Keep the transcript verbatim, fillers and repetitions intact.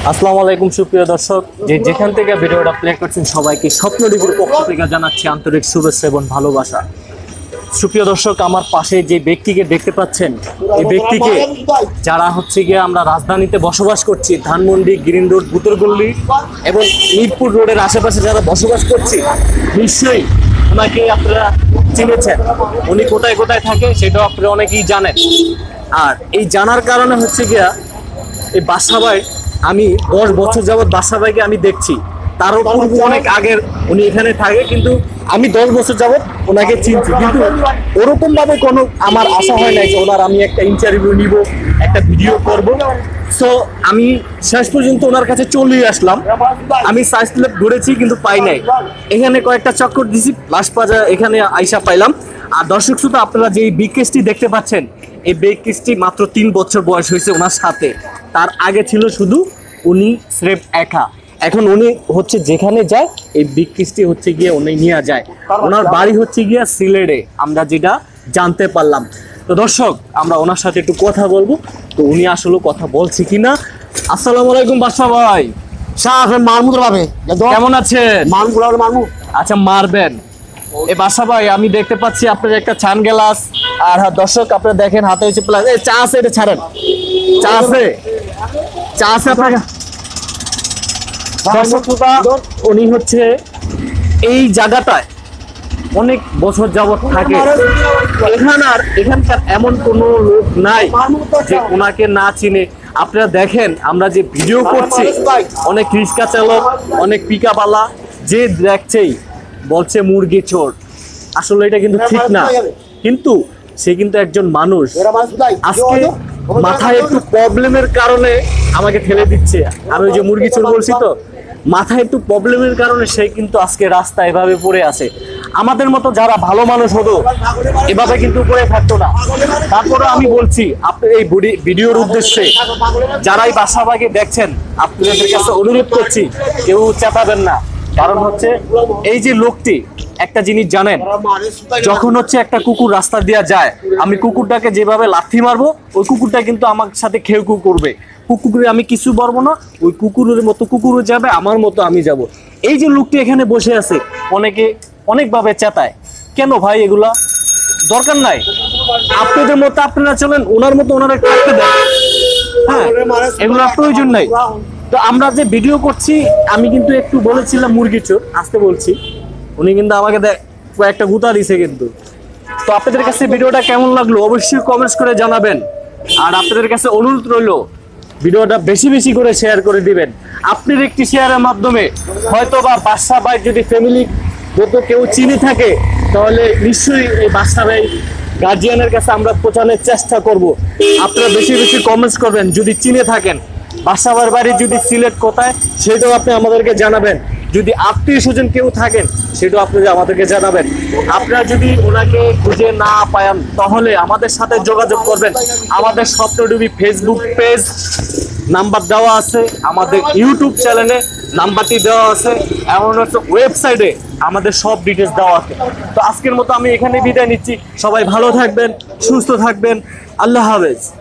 আসসালামু আলাইকুম সুপ্রিয় দর্শক, যে যেখান থেকে ভিডিওটা প্লে করছেন সবাইকে স্বপ্ন টিভির পক্ষ থেকে জানাচ্ছি আন্তরিক শুভেচ্ছা এবং ভালোবাসা। সুপ্রিয় দর্শক, আমার পাশে যে ব্যক্তিকে দেখতে পাচ্ছেন, এই ব্যক্তিকে যারা হচ্ছে গিয়ে আমরা রাজধানীতে বসবাস করছি, ধানমন্ডি, গ্রিন রোড, বুতরগল্লি এবং মিরপুর রোডের আশেপাশে যারা বসবাস করছি, নিশ্চয়ই ওনাকে আপনারা চিনেছেন। উনি কোথায় কোথায় থাকে সেটাও আপনারা অনেকেই জানেন। আর এই জানার কারণে হচ্ছে গিয়া এই বাদশা ভাই, আমি দশ বছর যাবৎ বাদশা ভাইকে আমি দেখছি। তারও পূর্ব অনেক আগের উনি এখানে থাকে, কিন্তু আমি দশ বছর যাবৎ ওনাকে চিনছি, কিন্তু ওরকম ভাবে কোনো আমার আশা হয় নাই যে ওনার আমি একটা ইন্টারভিউ নিব, একটা ভিডিও করব। সো আমি শেষ পর্যন্ত ওনার কাছে চলে আসলাম। আমি সার্চ ল্যাব ঘুরেছি কিন্তু পাই নাই। এখানে কয়েকটা চক্কর দিছি, লাস্ট পাজা এখানে আইসা পাইলাম। আর দর্শক শ্রোতা, আপনারা যে বিগ কেসটি দেখতে পাচ্ছেন, এই বিগ কেসটি মাত্র তিন বছর বয়স হয়েছে ওনার সাথে। তার আগে ছিল শুধু উনি স্রেফ একা। এখন উনি হচ্ছে যেখানে যায়, এই বিগ কেসটি হচ্ছে গিয়ে উনি নিয়ে যায়। ওনার বাড়ি হচ্ছে গিয়ে সিলেটে, আমরা যেটা জানতে পারলাম। তো দর্শক, আমরা ওনার সাথে একটু কথা বলবো, তো উনি আসলে কথা বলছে কিনা। আসসালামু আলাইকুম বাদশা ভাই। কেমন আছেন? আচ্ছা, মারবেন। এই বাদশা ভাই, আমি দেখতে পাচ্ছি আপনার একটা চান গ্লাস। আর হ্যাঁ দর্শক, আপনারা দেখেন হাতে হচ্ছে প্লাস চা আছে, এটা ছাড়েন। চা আছে, চা আছে আপনার। দর্শক, উনি হচ্ছে এই জায়গাটায় অনেক বছর যাবত থাকে। এখানার এখানকার এমন কোনো লোক নাই যে ওনাকে না চিনে। আপনারা দেখেন, আমরা যে ভিডিও করছি, অনেক রিক্সা চালক, অনেক পিকআপওয়ালা যে দেখছেই বলছে মুরগি চোর। আসলে এটা কিন্তু ঠিক না, কিন্তু সে কিন্তু একজন মানুষ। আজকে মাথায় একটু প্রবলেমের কারণে আমাকে ঠেলে দিচ্ছে। আমি ওই যে মুরগি চোর বলছি, তো মাথায় একটু প্রবলেমের কারণে সে কিন্তু আজকে রাস্তায় এভাবে পড়ে আছে। আমাদের মতো যারা ভালো মানুষ হতো এভাবে কিন্তু পড়ে থাকতো না। তারপরে আমি বলছি, আপনার এই ভিডিওর উদ্দেশ্যে যারা এই বাদশা ভাইকে দেখছেন, আপনাদের কাছে অনুরোধ করছি, কেউ চেতাবেন না। কারণ হচ্ছে এই যে লোকটি, একটা জিনিস জানেন, যখন হচ্ছে একটা কুকুর রাস্তা দিয়ে যায়, আমি কুকুরটাকে যেভাবে লাথি মারবো, ওই কুকুরটা কিন্তু আমার সাথে খেউ খেউ করবে। কুকুরে আমি কিছু বলবো না, ওই কুকুরের মতো কুকুরও যাবে, আমার মতো আমি যাব। এই যে লোকটি এখানে বসে আছে, অনেকে অনেকভাবে চেতায়। কেন ভাই? এগুলা দরকার নাই। আপনাদের মতো আপনারা চলেন, ওনার মতো ওনারা থাকতে দেন। হ্যাঁ, এগুলো প্রয়োজন নাই। তো আমরা যে ভিডিও করছি, আমি কিন্তু একটু বলেছিলাম মুরগি চোর, আসতে বলছি। উনি কিন্তু আমাকে কয়েকটা গুতা দিছে কিন্তু। তো আপনাদের কাছে ভিডিওটা কেমন লাগলো অবশ্যই কমেন্টস করে জানাবেন। আর আপনাদের কাছে অনুরোধ রইল, ভিডিওটা বেশি বেশি করে শেয়ার করে দিবেন। আপনার একটি শেয়ারের মাধ্যমে হয়তো বা বাদশা ভাই যদি ফ্যামিলি মতো কেউ চিনি থাকে, তাহলে নিশ্চয়ই এই বাদশা ভাই গার্জিয়ানের কাছে আমরা পৌঁছানোর চেষ্টা করব। আপনারা বেশি বেশি কমেন্টস করবেন যদি চিনে থাকেন। বাদশা ভাইয়ের বাড়ি যদি সিলেট কোথায়, সেটাও আপনি আমাদেরকে জানাবেন। যদি আত্মীয় স্বজন কেউ থাকেন, সেটাও আপনি আমাদেরকে জানাবেন। আপনারা যদি ওনাকে খুঁজে না পান, তাহলে আমাদের সাথে যোগাযোগ করবেন। আমাদের স্বপ্ন টিভি ফেসবুক পেজ নাম্বার দেওয়া আছে, আমাদের ইউটিউব চ্যানেলে নাম্বারটি দেওয়া আছে, এমন হচ্ছে ওয়েবসাইটে আমাদের সব ডিটেলস দেওয়া আছে। তো আজকের মতো আমি এখানে বিদায় নিচ্ছি। সবাই ভালো থাকবেন, সুস্থ থাকবেন। আল্লাহ হাফেজ।